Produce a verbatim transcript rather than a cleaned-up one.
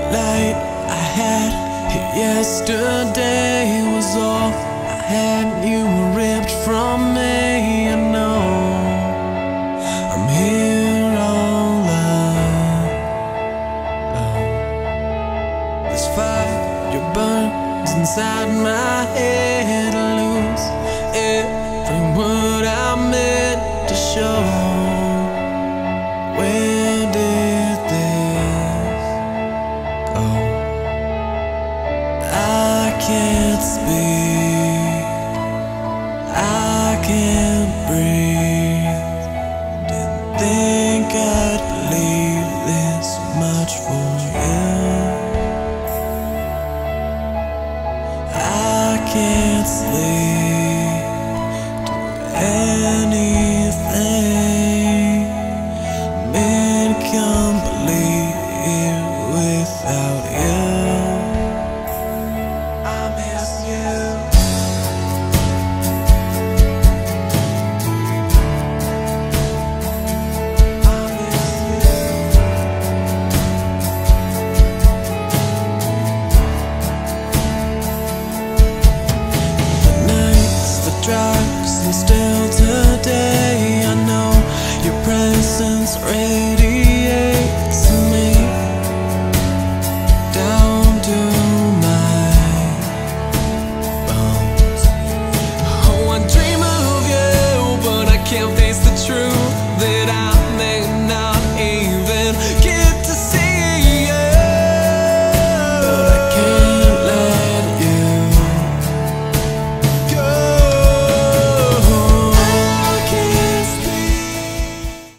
light I had yesterday was all I had. You were ripped from me. I know I'm here all alone. This fire, you burns inside my head. I lose every word I meant to show. Where did this go? I can't speak, I can't breathe. Didn't think I'd leave this much for you. I can't sleep.